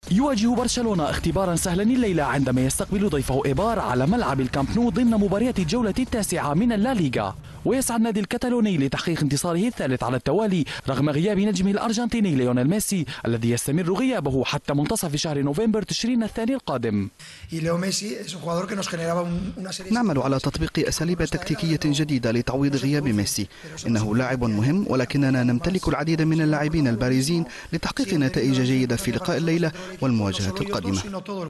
يواجه برشلونة اختبارا سهلا الليلة عندما يستقبل ضيفه إيبار على ملعب الكامب نو ضمن مباريات الجولة التاسعة من الليغا. ويسعى النادي الكتالوني لتحقيق انتصاره الثالث على التوالي رغم غياب نجمه الأرجنتيني ليونيل ميسي الذي يستمر غيابه حتى منتصف شهر نوفمبر تشرين الثاني القادم. نعمل على تطبيق أساليب تكتيكية جديدة لتعويض غياب ميسي. إنه لاعب مهم، ولكننا نمتلك العديد من اللاعبين البارزين لتحقيق نتائج جيدة في لقاء الليلة والمواجهة القادمة.